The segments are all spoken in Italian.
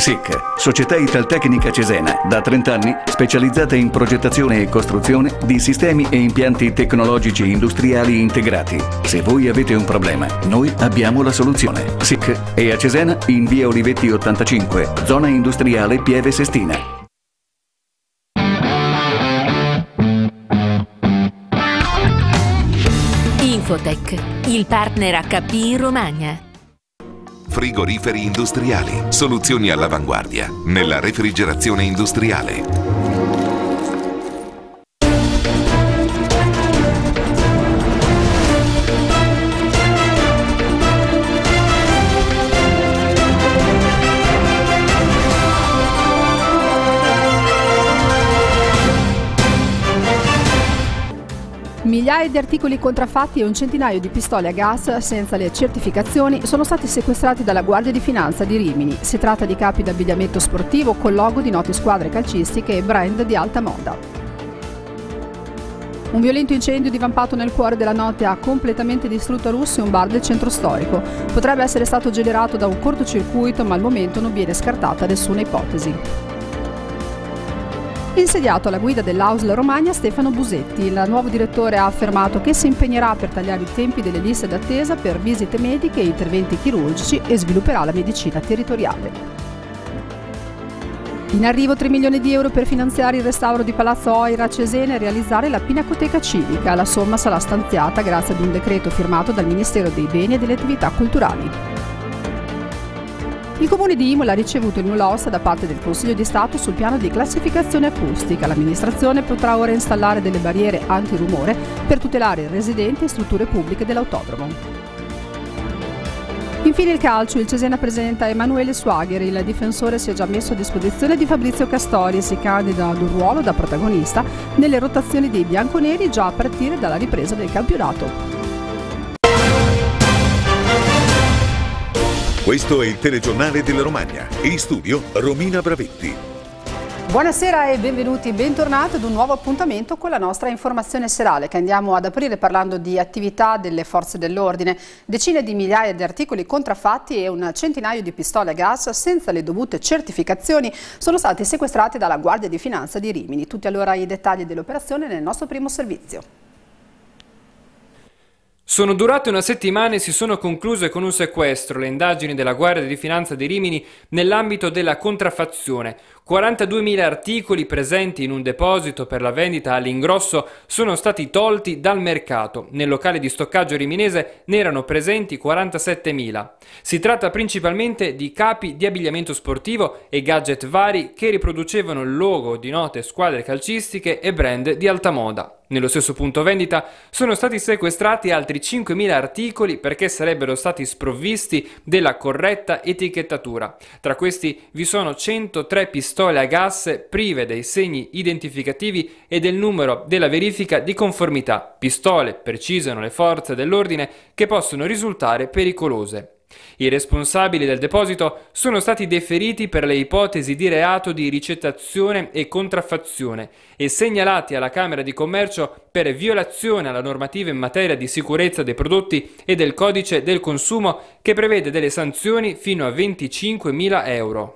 SIC, Società Italtecnica Cesena, da 30 anni specializzata in progettazione e costruzione di sistemi e impianti tecnologici industriali integrati. Se voi avete un problema, noi abbiamo la soluzione. SIC è a Cesena in via Olivetti 85, zona industriale Pieve Sestina. Infotech, il partner HP in Romagna. Frigoriferi industriali, soluzioni all'avanguardia nella refrigerazione industriale. Migliaia di articoli contraffatti e un centinaio di pistole a gas senza le certificazioni sono stati sequestrati dalla Guardia di Finanza di Rimini. Si tratta di capi d'abbigliamento sportivo con logo di note squadre calcistiche e brand di alta moda. Un violento incendio divampato nel cuore della notte ha completamente distrutto a Russi un bar del centro storico. Potrebbe essere stato generato da un cortocircuito, ma al momento non viene scartata nessuna ipotesi. Insediato alla guida dell'AUSL Romagna Stefano Busetti, il nuovo direttore ha affermato che si impegnerà per tagliare i tempi delle liste d'attesa per visite mediche e interventi chirurgici e svilupperà la medicina territoriale. In arrivo 3 milioni di euro per finanziare il restauro di Palazzo Oira a Cesena e realizzare la Pinacoteca Civica. La somma sarà stanziata grazie ad un decreto firmato dal Ministero dei Beni e delle Attività Culturali. Il Comune di Imola ha ricevuto il nulla osta da parte del Consiglio di Stato sul piano di classificazione acustica. L'amministrazione potrà ora installare delle barriere antirumore per tutelare i residenti e strutture pubbliche dell'autodromo. Infine il calcio, il Cesena presenta Emanuele Suagher, il difensore si è già messo a disposizione di Fabrizio Castori e si candida ad un ruolo da protagonista nelle rotazioni dei bianconeri già a partire dalla ripresa del campionato. Questo è il telegiornale della Romagna. In studio Romina Bravetti. Buonasera e bentornati ad un nuovo appuntamento con la nostra informazione serale che andiamo ad aprire parlando di attività delle forze dell'ordine. Decine di migliaia di articoli contraffatti e un centinaio di pistole a gas senza le dovute certificazioni sono stati sequestrati dalla Guardia di Finanza di Rimini. Tutti allora i dettagli dell'operazione nel nostro primo servizio. Sono durate una settimana e si sono concluse con un sequestro le indagini della Guardia di Finanza di Rimini nell'ambito della contraffazione. 42.000 articoli presenti in un deposito per la vendita all'ingrosso sono stati tolti dal mercato. Nel locale di stoccaggio riminese ne erano presenti 47.000. Si tratta principalmente di capi di abbigliamento sportivo e gadget vari che riproducevano il logo di note squadre calcistiche e brand di alta moda. Nello stesso punto vendita sono stati sequestrati altri 5.000 articoli perché sarebbero stati sprovvisti della corretta etichettatura. Tra questi vi sono 103 pistole a gas prive dei segni identificativi e del numero della verifica di conformità. Pistole, precisano le forze dell'ordine, che possono risultare pericolose. I responsabili del deposito sono stati deferiti per le ipotesi di reato di ricettazione e contraffazione e segnalati alla Camera di Commercio per violazione alla normativa in materia di sicurezza dei prodotti e del codice del consumo che prevede delle sanzioni fino a 25.000 euro.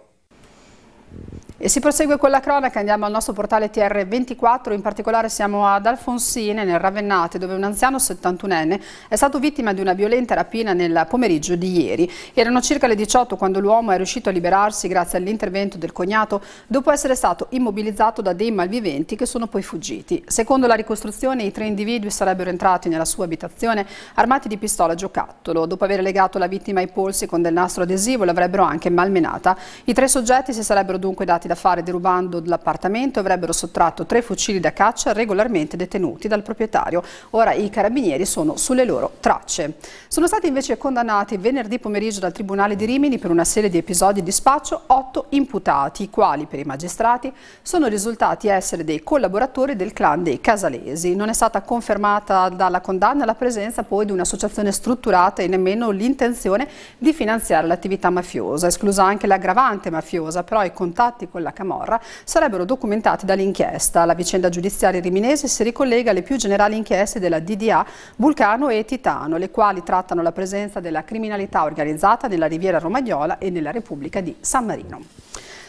E si prosegue con la cronaca, andiamo al nostro portale TR24, in particolare siamo ad Alfonsine, nel Ravennate, dove un anziano 71enne è stato vittima di una violenta rapina nel pomeriggio di ieri. Erano circa le 18 quando l'uomo è riuscito a liberarsi grazie all'intervento del cognato dopo essere stato immobilizzato da dei malviventi che sono poi fuggiti. Secondo la ricostruzione i 3 individui sarebbero entrati nella sua abitazione armati di pistola a giocattolo. Dopo aver legato la vittima ai polsi con del nastro adesivo l'avrebbero anche malmenata. I 3 soggetti si sarebbero dunque dati da fare derubando l'appartamento e avrebbero sottratto 3 fucili da caccia regolarmente detenuti dal proprietario. Ora i carabinieri sono sulle loro tracce. Sono stati invece condannati venerdì pomeriggio dal Tribunale di Rimini per una serie di episodi di spaccio 8 imputati, i quali per i magistrati sono risultati essere dei collaboratori del clan dei Casalesi. Non è stata confermata dalla condanna la presenza poi di un'associazione strutturata e nemmeno l'intenzione di finanziare l'attività mafiosa, esclusa anche l'aggravante mafiosa, però i contatti con la Camorra sarebbero documentati dall'inchiesta. La vicenda giudiziaria riminese si ricollega alle più generali inchieste della DDA, Vulcano e Titano, le quali trattano la presenza della criminalità organizzata nella Riviera Romagnola e nella Repubblica di San Marino.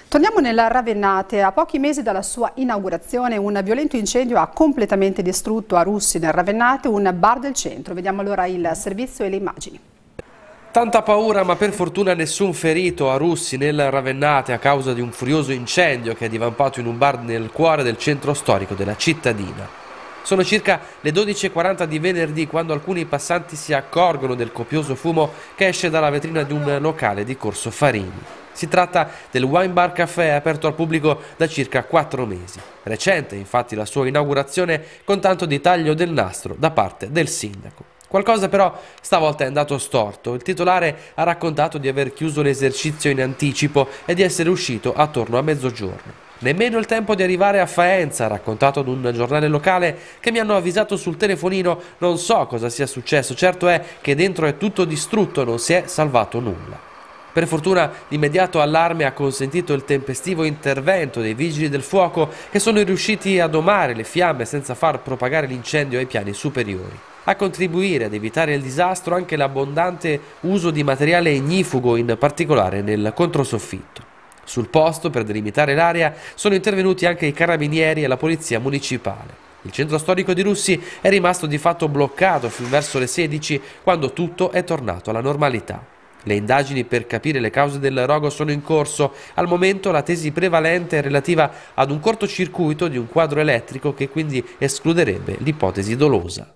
Torniamo nella Ravennate. A pochi mesi dalla sua inaugurazione un violento incendio ha completamente distrutto a Russi nel Ravennate un bar del centro. Vediamo allora il servizio e le immagini. Tanta paura, ma per fortuna nessun ferito a Russi nel Ravennate a causa di un furioso incendio che è divampato in un bar nel cuore del centro storico della cittadina. Sono circa le 12:40 di venerdì quando alcuni passanti si accorgono del copioso fumo che esce dalla vetrina di un locale di Corso Farini. Si tratta del Wine Bar Café aperto al pubblico da circa 4 mesi. Recente infatti la sua inaugurazione con tanto di taglio del nastro da parte del sindaco. Qualcosa però stavolta è andato storto. Il titolare ha raccontato di aver chiuso l'esercizio in anticipo e di essere uscito attorno a mezzogiorno. Nemmeno il tempo di arrivare a Faenza, ha raccontato ad un giornale locale che mi hanno avvisato sul telefonino, non so cosa sia successo, certo è che dentro è tutto distrutto, non si è salvato nulla. Per fortuna l'immediato allarme ha consentito il tempestivo intervento dei vigili del fuoco che sono riusciti a domare le fiamme senza far propagare l'incendio ai piani superiori. A contribuire ad evitare il disastro anche l'abbondante uso di materiale ignifugo, in particolare nel controsoffitto. Sul posto, per delimitare l'area, sono intervenuti anche i carabinieri e la polizia municipale. Il centro storico di Russi è rimasto di fatto bloccato fin verso le 16, quando tutto è tornato alla normalità. Le indagini per capire le cause del rogo sono in corso. Al momento la tesi prevalente è relativa ad un cortocircuito di un quadro elettrico che quindi escluderebbe l'ipotesi dolosa.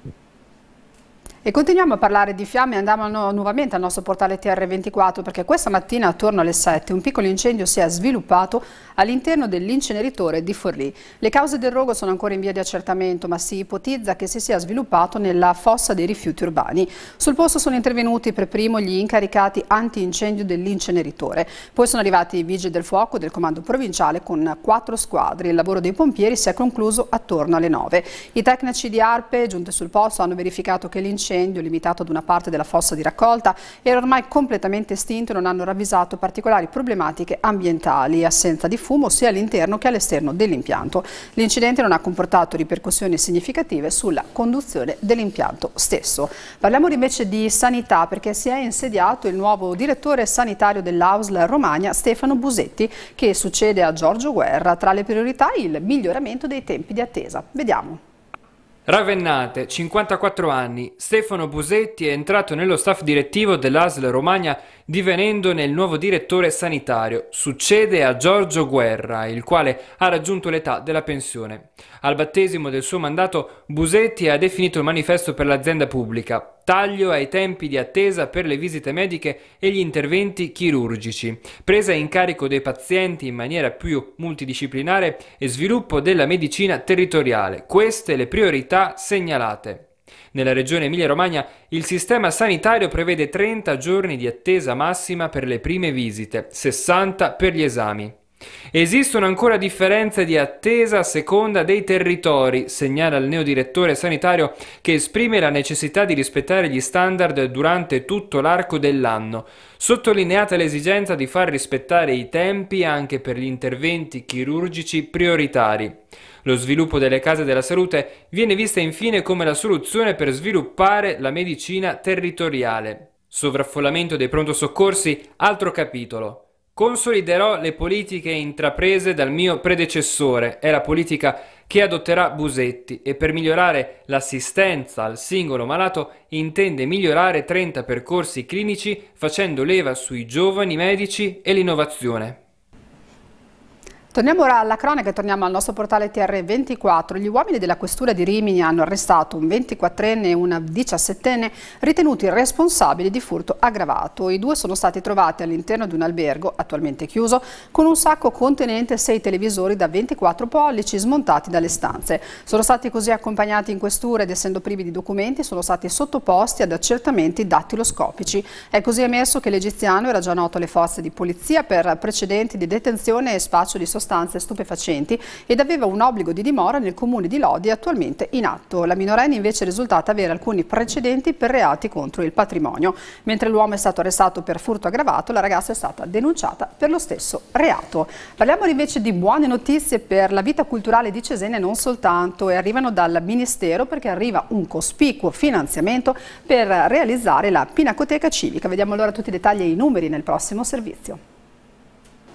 E continuiamo a parlare di fiamme e andiamo nuovamente al nostro portale TR24 perché questa mattina attorno alle 7 un piccolo incendio si è sviluppato all'interno dell'inceneritore di Forlì. Le cause del rogo sono ancora in via di accertamento, ma si ipotizza che si sia sviluppato nella fossa dei rifiuti urbani. Sul posto sono intervenuti per primo gli incaricati antincendio dell'inceneritore. Poi sono arrivati i vigili del fuoco del comando provinciale con 4 squadre. Il lavoro dei pompieri si è concluso attorno alle 9. I tecnici di ARPE giunti sul posto hanno verificato che l'incendio limitato ad una parte della fossa di raccolta era ormai completamente estinto e non hanno ravvisato particolari problematiche ambientali, assenza di fumo sia all'interno che all'esterno dell'impianto. L'incidente non ha comportato ripercussioni significative sulla conduzione dell'impianto stesso. Parliamo invece di sanità perché si è insediato il nuovo direttore sanitario dell'ASL Romagna, Stefano Busetti, che succede a Giorgio Guerra. Tra le priorità il miglioramento dei tempi di attesa. Vediamo. Ravennate, 54 anni, Stefano Busetti è entrato nello staff direttivo dell'ASL Romagna divenendone il nuovo direttore sanitario. Succede a Giorgio Guerra, il quale ha raggiunto l'età della pensione. Al battesimo del suo mandato Busetti ha definito il manifesto per l'azienda pubblica: taglio ai tempi di attesa per le visite mediche e gli interventi chirurgici, presa in carico dei pazienti in maniera più multidisciplinare e sviluppo della medicina territoriale. Queste le priorità segnalate. Nella regione Emilia-Romagna il sistema sanitario prevede 30 giorni di attesa massima per le prime visite, 60 per gli esami. Esistono ancora differenze di attesa a seconda dei territori, segnala il neodirettore sanitario che esprime la necessità di rispettare gli standard durante tutto l'arco dell'anno, sottolineata l'esigenza di far rispettare i tempi anche per gli interventi chirurgici prioritari. Lo sviluppo delle case della salute viene vista infine come la soluzione per sviluppare la medicina territoriale. Sovraffollamento dei pronto soccorsi, altro capitolo. Consoliderò le politiche intraprese dal mio predecessore, è la politica che adotterà Busetti, e per migliorare l'assistenza al singolo malato intende migliorare 30 percorsi clinici facendo leva sui giovani medici e l'innovazione. Torniamo ora alla cronaca e torniamo al nostro portale TR24. Gli uomini della questura di Rimini hanno arrestato un 24enne e una 17enne ritenuti responsabili di furto aggravato. I due sono stati trovati all'interno di un albergo, attualmente chiuso, con un sacco contenente 6 televisori da 24 pollici smontati dalle stanze. Sono stati così accompagnati in questura ed essendo privi di documenti sono stati sottoposti ad accertamenti dattiloscopici. È così emerso che l'egiziano era già noto alle forze di polizia per precedenti di detenzione e spaccio di sostanze stupefacenti ed aveva un obbligo di dimora nel comune di Lodi attualmente in atto. La minorenne invece è risultata avere alcuni precedenti per reati contro il patrimonio. Mentre l'uomo è stato arrestato per furto aggravato, la ragazza è stata denunciata per lo stesso reato. Parliamo invece di buone notizie per la vita culturale di Cesena e non soltanto, e arrivano dal Ministero perché arriva un cospicuo finanziamento per realizzare la Pinacoteca Civica. Vediamo allora tutti i dettagli e i numeri nel prossimo servizio.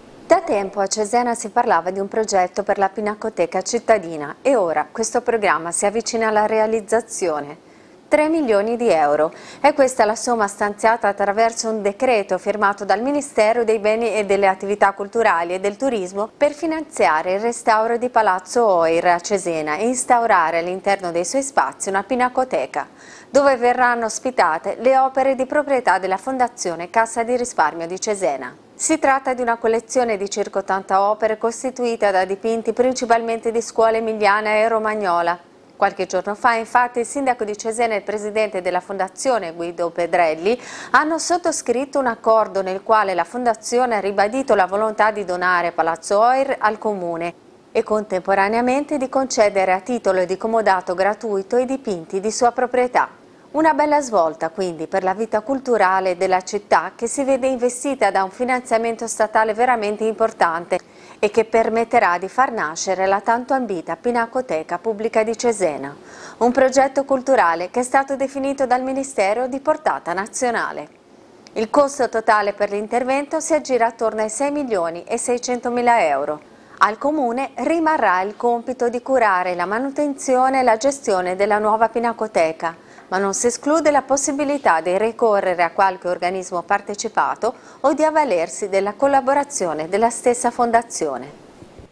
tempo a Cesena si parlava di un progetto per la Pinacoteca cittadina e ora questo programma si avvicina alla realizzazione. 3 milioni di euro. È questa la somma stanziata attraverso un decreto firmato dal Ministero dei Beni e delle Attività Culturali e del Turismo per finanziare il restauro di Palazzo Oir a Cesena e instaurare all'interno dei suoi spazi una pinacoteca, dove verranno ospitate le opere di proprietà della Fondazione Cassa di Risparmio di Cesena. Si tratta di una collezione di circa 80 opere costituita da dipinti principalmente di scuola emiliana e romagnola. Qualche giorno fa, infatti, il sindaco di Cesena e il presidente della Fondazione, Guido Pedrelli, hanno sottoscritto un accordo nel quale la Fondazione ha ribadito la volontà di donare Palazzo Oir al Comune e contemporaneamente di concedere a titolo di comodato gratuito i dipinti di sua proprietà. Una bella svolta quindi per la vita culturale della città, che si vede investita da un finanziamento statale veramente importante e che permetterà di far nascere la tanto ambita Pinacoteca Pubblica di Cesena, un progetto culturale che è stato definito dal Ministero di portata nazionale. Il costo totale per l'intervento si aggira attorno ai 6 milioni e 600 mila euro. Al Comune rimarrà il compito di curare la manutenzione e la gestione della nuova Pinacoteca, ma non si esclude la possibilità di ricorrere a qualche organismo partecipato o di avvalersi della collaborazione della stessa fondazione.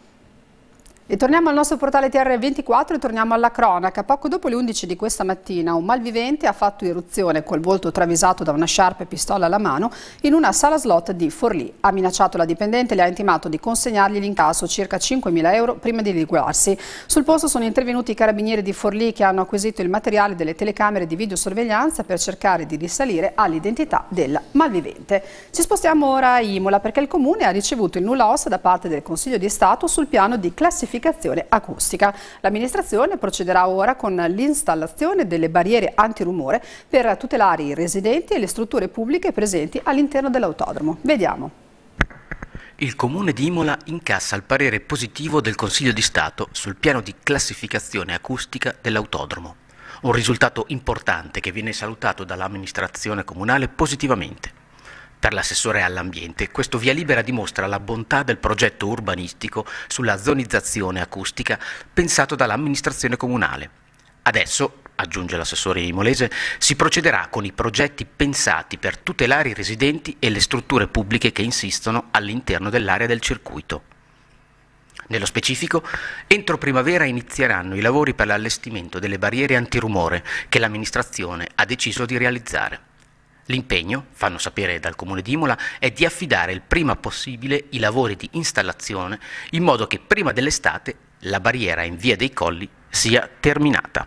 E torniamo al nostro portale TR24 e torniamo alla cronaca. Poco dopo le 11 di questa mattina un malvivente ha fatto irruzione col volto travisato da una sciarpa e pistola alla mano in una sala slot di Forlì. Ha minacciato la dipendente e le ha intimato di consegnargli l'incasso, circa 5.000 euro, prima di liquarsi. Sul posto sono intervenuti i carabinieri di Forlì che hanno acquisito il materiale delle telecamere di videosorveglianza per cercare di risalire all'identità del malvivente. Ci spostiamo ora a Imola perché il Comune ha ricevuto il nulla osta da parte del Consiglio di Stato sul piano di classificazione acustica. L'amministrazione procederà ora con l'installazione delle barriere antirumore per tutelare i residenti e le strutture pubbliche presenti all'interno dell'autodromo. Vediamo. Il Comune di Imola incassa il parere positivo del Consiglio di Stato sul piano di classificazione acustica dell'autodromo. Un risultato importante che viene salutato dall'amministrazione comunale positivamente. Per l'assessore all'ambiente, questo via libera dimostra la bontà del progetto urbanistico sulla zonizzazione acustica pensato dall'amministrazione comunale. Adesso, aggiunge l'assessore imolese, si procederà con i progetti pensati per tutelare i residenti e le strutture pubbliche che insistono all'interno dell'area del circuito. Nello specifico, entro primavera inizieranno i lavori per l'allestimento delle barriere antirumore che l'amministrazione ha deciso di realizzare. L'impegno, fanno sapere dal Comune di Imola, è di affidare il prima possibile i lavori di installazione in modo che prima dell'estate la barriera in Via dei Colli sia terminata.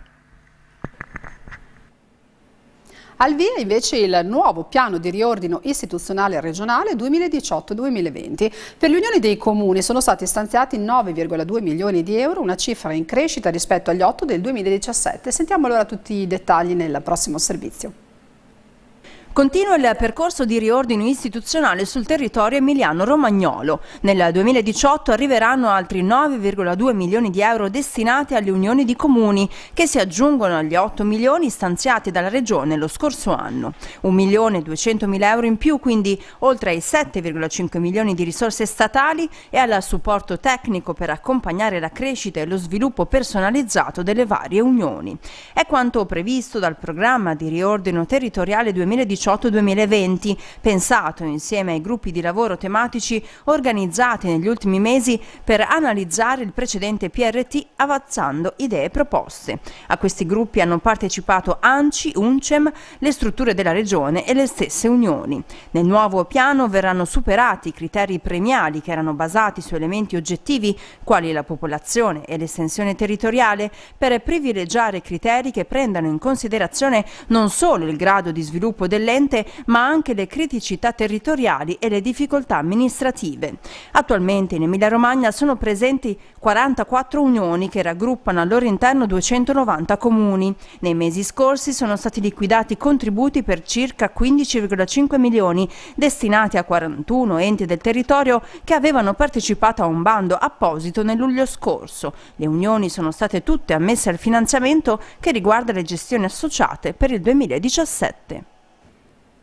Al via invece il nuovo piano di riordino istituzionale regionale 2018-2020. Per le unioni dei comuni sono stati stanziati 9,2 milioni di euro, una cifra in crescita rispetto agli 8 del 2017. Sentiamo allora tutti i dettagli nel prossimo servizio. Continua il percorso di riordino istituzionale sul territorio emiliano-romagnolo. Nel 2018 arriveranno altri 9,2 milioni di euro destinati alle unioni di comuni, che si aggiungono agli 8 milioni stanziati dalla Regione lo scorso anno. 1.200.000 euro in più, quindi oltre ai 7,5 milioni di risorse statali e al supporto tecnico per accompagnare la crescita e lo sviluppo personalizzato delle varie unioni. È quanto previsto dal programma di riordino territoriale 2018-2020, pensato insieme ai gruppi di lavoro tematici organizzati negli ultimi mesi per analizzare il precedente PRT avanzando idee e proposte. A questi gruppi hanno partecipato ANCI, UNCEM, le strutture della Regione e le stesse unioni. Nel nuovo piano verranno superati i criteri premiali che erano basati su elementi oggettivi quali la popolazione e l'estensione territoriale, per privilegiare criteri che prendano in considerazione non solo il grado di sviluppo dell'ente ma anche le criticità territoriali e le difficoltà amministrative. Attualmente in Emilia-Romagna sono presenti 44 unioni che raggruppano al loro interno 290 comuni. Nei mesi scorsi sono stati liquidati contributi per circa 15,5 milioni destinati a 41 enti del territorio che avevano partecipato a un bando apposito nel luglio scorso. Le unioni sono state tutte ammesse al finanziamento che riguarda le gestioni associate per il 2017.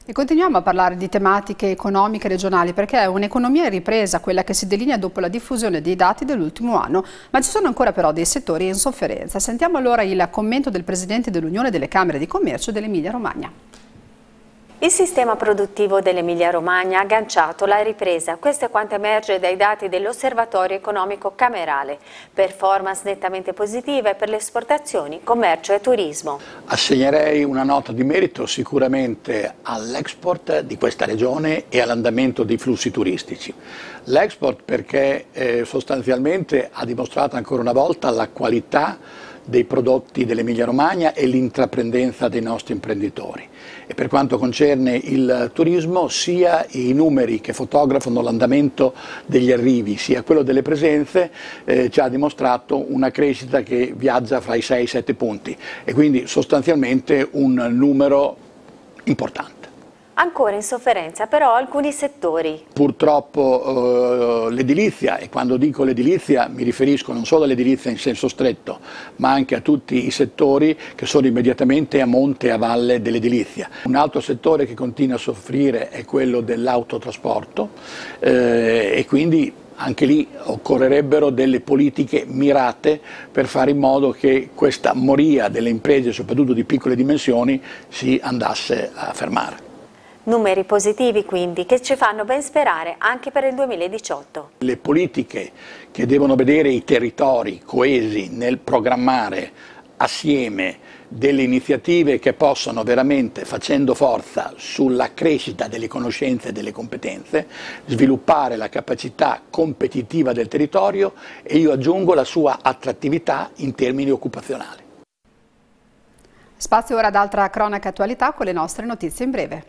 E continuiamo a parlare di tematiche economiche regionali perché è un'economia in ripresa quella che si delinea dopo la diffusione dei dati dell'ultimo anno, ma ci sono ancora però dei settori in sofferenza. Sentiamo allora il commento del Presidente dell'Unione delle Camere di Commercio dell'Emilia Romagna. Il sistema produttivo dell'Emilia-Romagna ha agganciato la ripresa, questo è quanto emerge dai dati dell'Osservatorio Economico Camerale. Performance nettamente positive per le esportazioni, commercio e turismo. Assegnerei una nota di merito sicuramente all'export di questa regione e all'andamento dei flussi turistici. L'export perché sostanzialmente ha dimostrato ancora una volta la qualità dei prodotti dell'Emilia Romagna e l'intraprendenza dei nostri imprenditori. E per quanto concerne il turismo, sia i numeri che fotografano l'andamento degli arrivi, sia quello delle presenze, ci ha dimostrato una crescita che viaggia fra i 6 e i 7 punti e quindi sostanzialmente un numero importante. Ancora in sofferenza però alcuni settori. Purtroppo l'edilizia, e quando dico l'edilizia mi riferisco non solo all'edilizia in senso stretto, ma anche a tutti i settori che sono immediatamente a monte e a valle dell'edilizia. Un altro settore che continua a soffrire è quello dell'autotrasporto e quindi anche lì occorrerebbero delle politiche mirate per fare in modo che questa moria delle imprese, soprattutto di piccole dimensioni, si andasse a fermare. Numeri positivi quindi che ci fanno ben sperare anche per il 2018. Le politiche che devono vedere i territori coesi nel programmare assieme delle iniziative che possano veramente, facendo forza sulla crescita delle conoscenze e delle competenze, sviluppare la capacità competitiva del territorio e io aggiungo la sua attrattività in termini occupazionali. Spazio ora ad altra cronaca attualità con le nostre notizie in breve.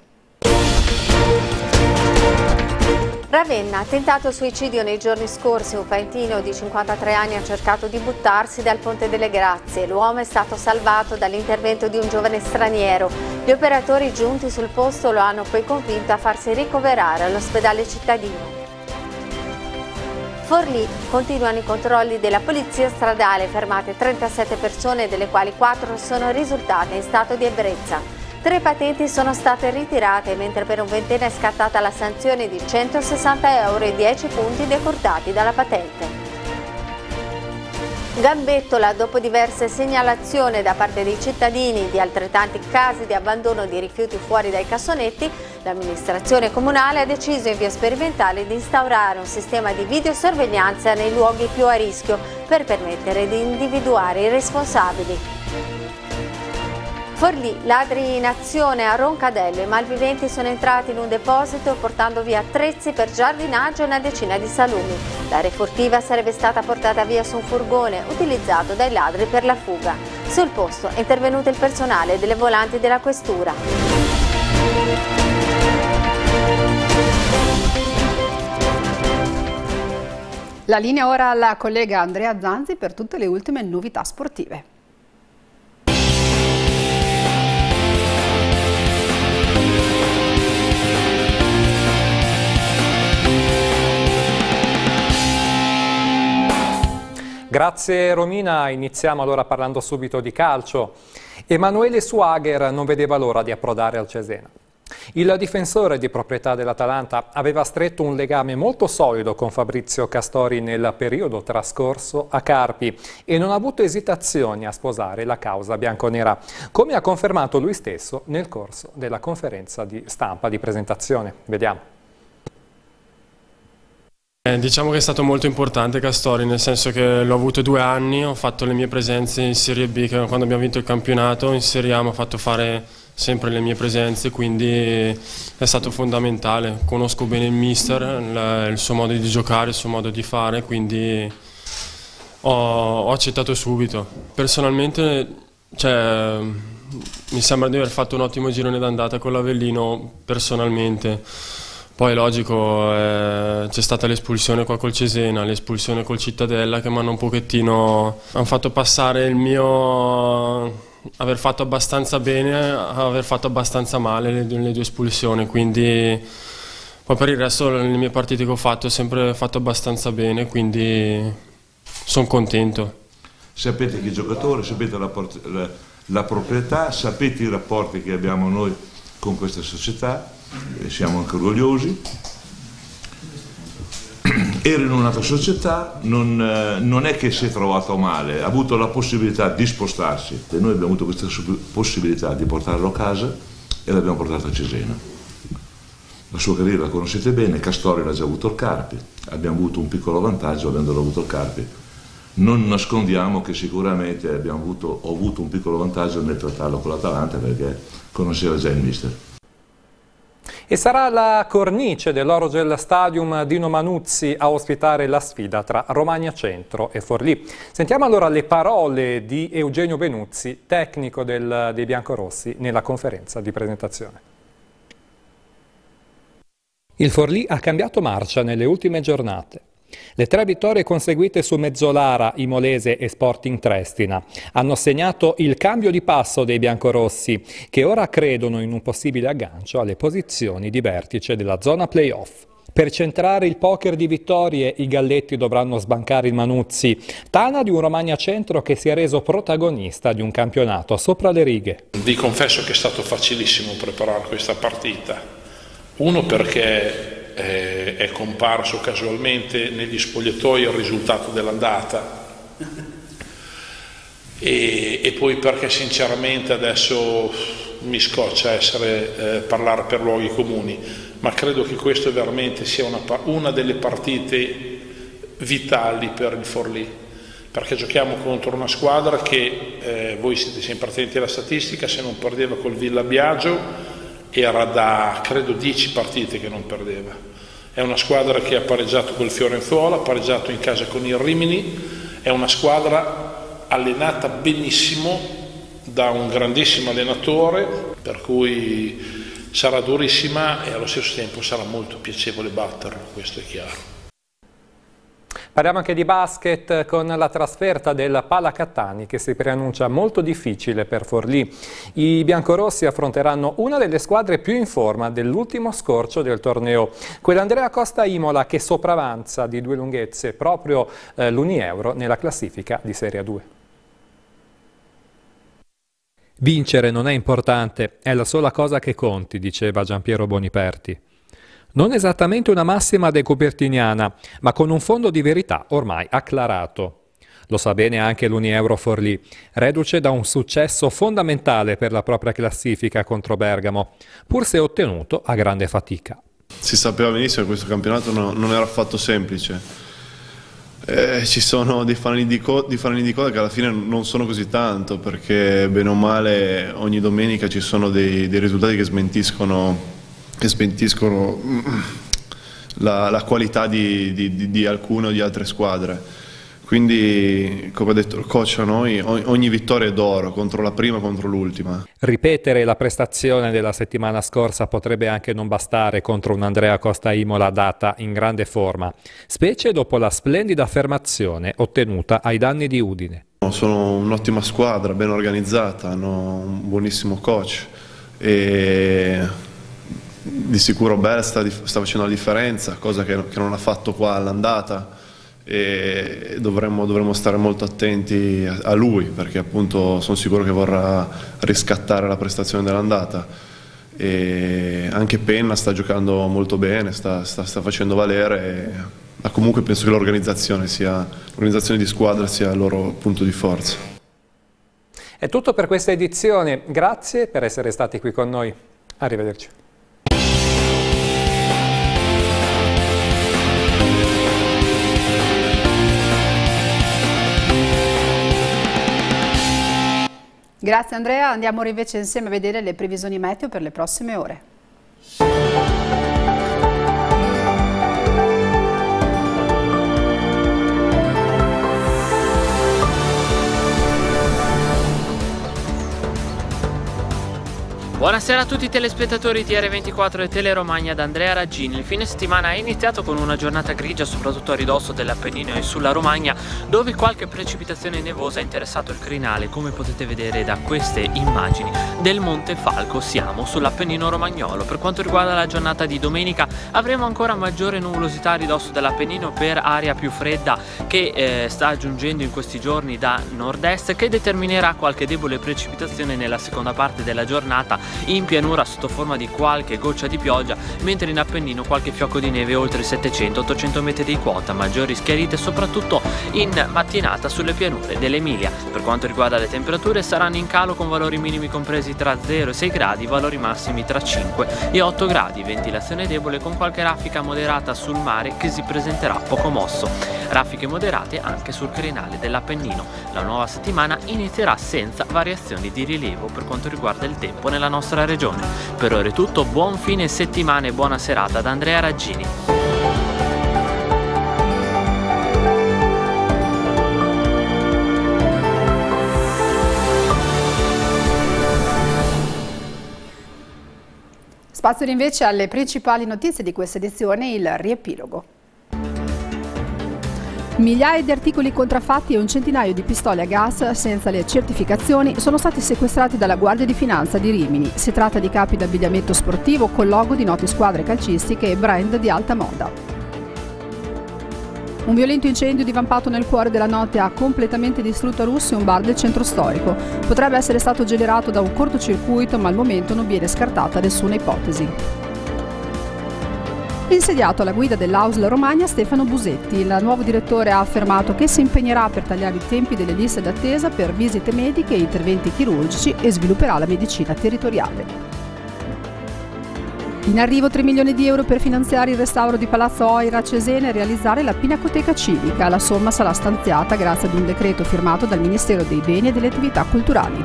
Ravenna, tentato suicidio nei giorni scorsi, un paentino di 53 anni ha cercato di buttarsi dal Ponte delle Grazie. L'uomo è stato salvato dall'intervento di un giovane straniero. Gli operatori giunti sul posto lo hanno poi convinto a farsi ricoverare all'ospedale cittadino. Forlì, continuano i controlli della polizia stradale, fermate 37 persone, delle quali 4 sono risultate in stato di ebbrezza. 3 patenti sono state ritirate, mentre per un ventenne è scattata la sanzione di 160 euro e 10 punti decurtati dalla patente. Gambettola, dopo diverse segnalazioni da parte dei cittadini di altrettanti casi di abbandono di rifiuti fuori dai cassonetti, l'amministrazione comunale ha deciso in via sperimentale di instaurare un sistema di videosorveglianza nei luoghi più a rischio per permettere di individuare i responsabili. Forlì, ladri in azione a Roncadello, i malviventi sono entrati in un deposito portando via attrezzi per giardinaggio e una decina di salumi. L'area furtiva sarebbe stata portata via su un furgone utilizzato dai ladri per la fuga. Sul posto è intervenuto il personale delle volanti della questura. La linea ora alla collega Andrea Zanzi per tutte le ultime novità sportive. Grazie Romina, iniziamo allora parlando subito di calcio. Emanuele Suagher non vedeva l'ora di approdare al Cesena. Il difensore di proprietà dell'Atalanta aveva stretto un legame molto solido con Fabrizio Castori nel periodo trascorso a Carpi e non ha avuto esitazioni a sposare la causa bianconera, come ha confermato lui stesso nel corso della conferenza di stampa di presentazione. Vediamo. Diciamo che è stato molto importante Castori, nel senso che l'ho avuto 2 anni, ho fatto le mie presenze in Serie B, che quando abbiamo vinto il campionato, in Serie A mi ha fatto fare sempre le mie presenze, quindi è stato fondamentale. Conosco bene il mister, il suo modo di giocare, il suo modo di fare, quindi ho accettato subito. Personalmente mi sembra di aver fatto un ottimo girone d'andata con l'Avellino, personalmente. Poi è logico, c'è stata l'espulsione qua col Cesena, l'espulsione col Cittadella che mi hanno un pochettino, hanno fatto passare il mio aver fatto abbastanza bene, aver fatto abbastanza male le 2 espulsioni, quindi poi per il resto le mie partite che ho sempre fatto abbastanza bene, quindi sono contento. Sapete che i giocatori, sapete la proprietà, sapete i rapporti che abbiamo noi con questa società, siamo anche orgogliosi. Era in un'altra società, non è che si è trovato male, ha avuto la possibilità di spostarsi e noi abbiamo avuto questa possibilità di portarlo a casa e l'abbiamo portato a Cesena. La sua carriera la conoscete bene, Castori l'ha già avuto il Carpi, abbiamo avuto un piccolo vantaggio avendolo avuto il Carpi. Non nascondiamo che sicuramente ho avuto un piccolo vantaggio nel trattarlo con l'Atalanta perché conosceva già il mister. E sarà la cornice dell'Orogel Stadium Dino Manuzzi a ospitare la sfida tra Romagna Centro e Forlì. Sentiamo allora le parole di Eugenio Benuzzi, tecnico dei biancorossi, nella conferenza di presentazione. Il Forlì ha cambiato marcia nelle ultime giornate. Le 3 vittorie conseguite su Mezzolara, Imolese e Sporting Trestina hanno segnato il cambio di passo dei biancorossi, che ora credono in un possibile aggancio alle posizioni di vertice della zona play-off. Per centrare il poker di vittorie, i galletti dovranno sbancare il Manuzzi, tana di un Romagna Centro che si è reso protagonista di un campionato sopra le righe. Vi confesso che è stato facilissimo preparare questa partita. Uno perché è comparso casualmente negli spogliatoi il risultato dell'andata e poi perché sinceramente adesso mi scoccia parlare per luoghi comuni, ma credo che questo veramente sia una delle partite vitali per il Forlì, perché giochiamo contro una squadra che voi siete sempre attenti alla statistica, se non perdeva col Villa Biagio era da credo 10 partite che non perdeva. È una squadra che ha pareggiato col Fiorenzuola, ha pareggiato in casa con il Rimini, è una squadra allenata benissimo da un grandissimo allenatore, per cui sarà durissima e allo stesso tempo sarà molto piacevole batterlo, questo è chiaro. Parliamo anche di basket con la trasferta del Palacattani che si preannuncia molto difficile per Forlì. I biancorossi affronteranno una delle squadre più in forma dell'ultimo scorcio del torneo, quell'Andrea Costa Imola che sopravanza di 2 lunghezze proprio l'Unieuro nella classifica di Serie 2. Vincere non è importante, è la sola cosa che conti, diceva Giampiero Boniperti. Non esattamente una massima decupertiniana, ma con un fondo di verità ormai acclarato. Lo sa bene anche l'Unieuro Forlì, reduce da un successo fondamentale per la propria classifica contro Bergamo, pur se ottenuto a grande fatica. Si sapeva benissimo che questo campionato non era affatto semplice. Ci sono dei fanali di coda che alla fine non sono così tanto, perché bene o male ogni domenica ci sono dei risultati che smentiscono la qualità di alcune o di altre squadre. Quindi, come ha detto il coach a noi, ogni vittoria è d'oro, contro la prima, contro l'ultima. Ripetere la prestazione della settimana scorsa potrebbe anche non bastare contro un Andrea Costa Imola data in grande forma, specie dopo la splendida affermazione ottenuta ai danni di Udine. Sono un'ottima squadra, ben organizzata, hanno un buonissimo coach e di sicuro Bell sta facendo la differenza, cosa che non ha fatto qua all'andata, e dovremmo stare molto attenti a lui, perché appunto sono sicuro che vorrà riscattare la prestazione dell'andata. E anche Penna sta giocando molto bene, sta facendo valere, ma comunque penso che l'organizzazione di squadra sia il loro punto di forza. È tutto per questa edizione, grazie per essere stati qui con noi, arrivederci. Grazie Andrea, andiamo invece insieme a vedere le previsioni meteo per le prossime ore. Buonasera a tutti i telespettatori di TR24 e Teleromagna da Andrea Raggini. Il fine settimana è iniziato con una giornata grigia soprattutto a ridosso dell'Appennino e sulla Romagna, dove qualche precipitazione nevosa ha interessato il crinale, come potete vedere da queste immagini del Monte Falco. Siamo sull'Appennino romagnolo. Per quanto riguarda la giornata di domenica avremo ancora maggiore nuvolosità a ridosso dell'Appennino per aria più fredda che sta giungendo in questi giorni da nord-est, che determinerà qualche debole precipitazione nella seconda parte della giornata in pianura sotto forma di qualche goccia di pioggia, mentre in Appennino qualche fiocco di neve oltre i 700-800 metri di quota, maggiori schiarite soprattutto in mattinata sulle pianure dell'Emilia. Per quanto riguarda le temperature, saranno in calo con valori minimi compresi tra 0 e 6 gradi, valori massimi tra 5 e 8 gradi, ventilazione debole con qualche raffica moderata sul mare che si presenterà poco mosso, raffiche moderate anche sul crinale dell'Appennino. La nuova settimana inizierà senza variazioni di rilievo per quanto riguarda il tempo nella nostra regione. Per ora è tutto, buon fine settimana e buona serata da Andrea Raggini. Spazio invece alle principali notizie di questa edizione, il riepilogo. Migliaia di articoli contraffatti e un centinaio di pistole a gas senza le certificazioni sono stati sequestrati dalla Guardia di Finanza di Rimini. Si tratta di capi d'abbigliamento sportivo con logo di note squadre calcistiche e brand di alta moda. Un violento incendio divampato nel cuore della notte ha completamente distrutto a Russi un bar del centro storico. Potrebbe essere stato generato da un cortocircuito, ma al momento non viene scartata nessuna ipotesi. Insediato alla guida dell'AUSL Romagna Stefano Busetti, il nuovo direttore ha affermato che si impegnerà per tagliare i tempi delle liste d'attesa per visite mediche e interventi chirurgici e svilupperà la medicina territoriale. In arrivo 3 milioni di euro per finanziare il restauro di Palazzo Oira a Cesena e realizzare la Pinacoteca Civica. La somma sarà stanziata grazie ad un decreto firmato dal Ministero dei Beni e delle Attività Culturali.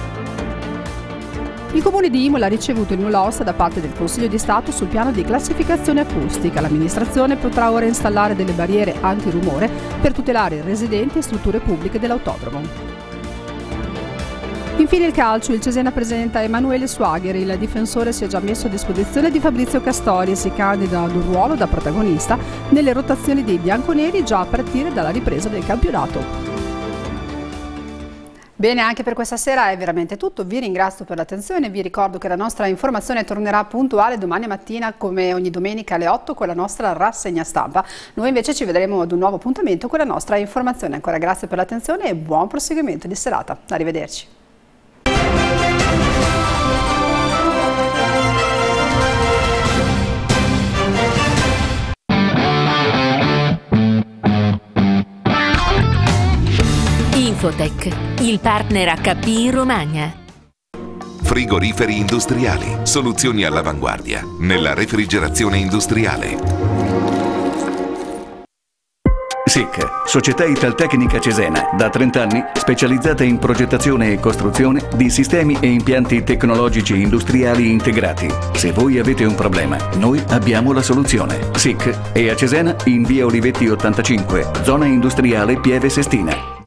Il Comune di Imola ha ricevuto il nulla osta da parte del Consiglio di Stato sul piano di classificazione acustica. L'amministrazione potrà ora installare delle barriere antirumore per tutelare i residenti e strutture pubbliche dell'autodromo. Infine il calcio, il Cesena presenta Emanuele Suagher, il difensore si è già messo a disposizione di Fabrizio Castori e si candida ad un ruolo da protagonista nelle rotazioni dei bianconeri già a partire dalla ripresa del campionato. Bene, anche per questa sera è veramente tutto, vi ringrazio per l'attenzione, vi ricordo che la nostra informazione tornerà puntuale domani mattina come ogni domenica alle 8 con la nostra rassegna stampa. Noi invece ci vedremo ad un nuovo appuntamento con la nostra informazione. Ancora grazie per l'attenzione e buon proseguimento di serata. Arrivederci. Infotech, il partner HP in Romagna. Frigoriferi industriali, soluzioni all'avanguardia nella refrigerazione industriale. SIC, Società Italtecnica Cesena, da 30 anni specializzata in progettazione e costruzione di sistemi e impianti tecnologici industriali integrati. Se voi avete un problema, noi abbiamo la soluzione. SIC è a Cesena in via Olivetti 85, zona industriale Pieve Sestina.